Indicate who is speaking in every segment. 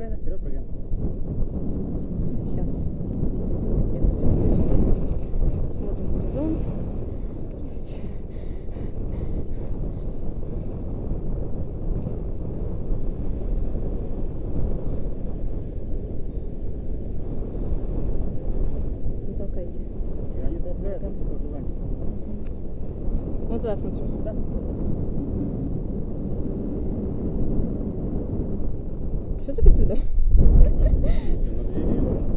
Speaker 1: спокойно, вперед, прыгаем.
Speaker 2: Сейчас. Я сосредоточусь. Смотрим горизонт. Не толкайте.
Speaker 1: Я не толкаю,
Speaker 2: Ногами.
Speaker 1: только по желанию.
Speaker 2: Вон туда смотрю.
Speaker 1: Да.
Speaker 2: Что закреплю, да?
Speaker 1: Все на двери.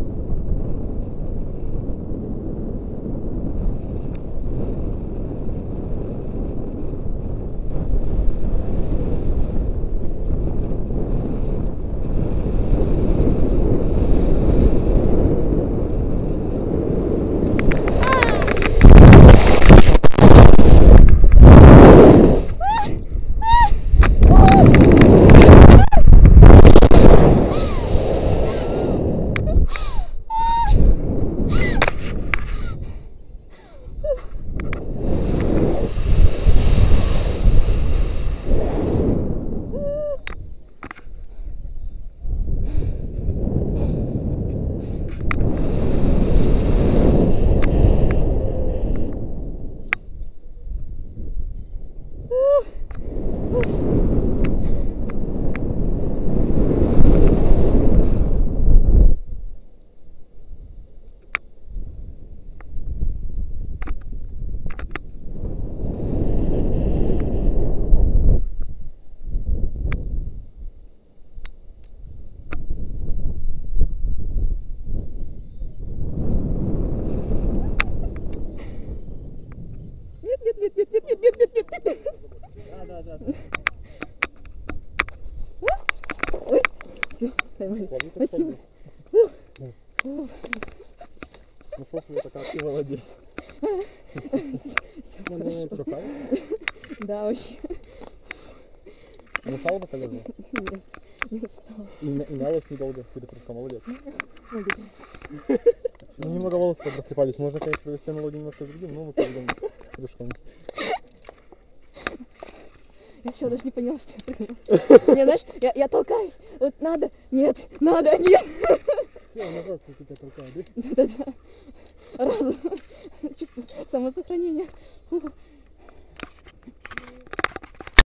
Speaker 1: Да.
Speaker 2: Ой, все, поймали. Спасибо.
Speaker 1: Ну что себе такая, ты молодец.
Speaker 2: Все хорошо.
Speaker 1: Хорошо.
Speaker 2: Да, вообще.
Speaker 1: Не устала пока лежала?
Speaker 2: Нет, не устала.
Speaker 1: И мялась недолго перед прыжком, молодец.
Speaker 2: Молодец.
Speaker 1: Ну, немного волосы подрастрепались. Можно, конечно, провести аналогию немножко с другим, но мы пойдем прыжком.
Speaker 2: Я еще даже не поняла, что я прыгнула. Не, знаешь, я толкаюсь. Вот надо, нет, надо, нет.
Speaker 1: Все, назад тебя толкаю, да?
Speaker 2: Да-да-да. Разум. Чувство самосохранения. Фу.